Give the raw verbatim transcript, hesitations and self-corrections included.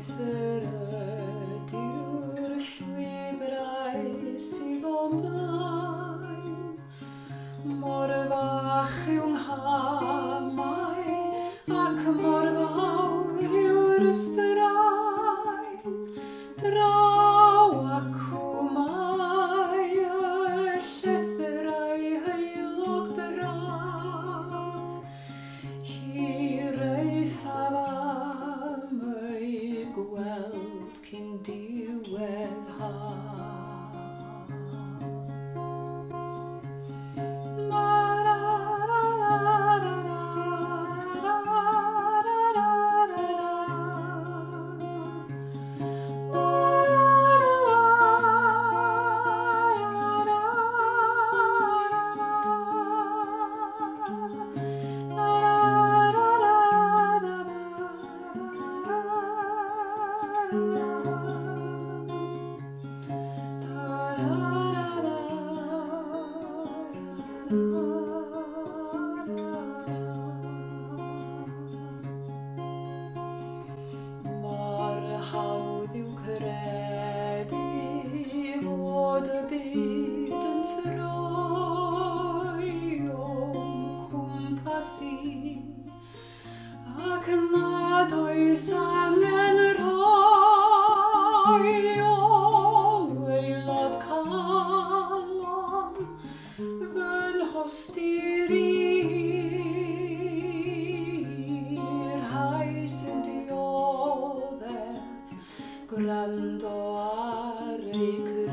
Eithir ydy'r llwybrau sydd o'n blaen, mor fach yw'n hamau ac mor fawr yw'r straen. Draw ac wmai y llethrau heulog braf, hir eithaf am ei gweld cyn diwedd haf. Mor hawdd yw credu fod y byd yn troi o'n cwmpas i, ac nad oes angen rhoi o waelod calon fy nhostir i'r rhai sy'n dioddef gwrando ar ei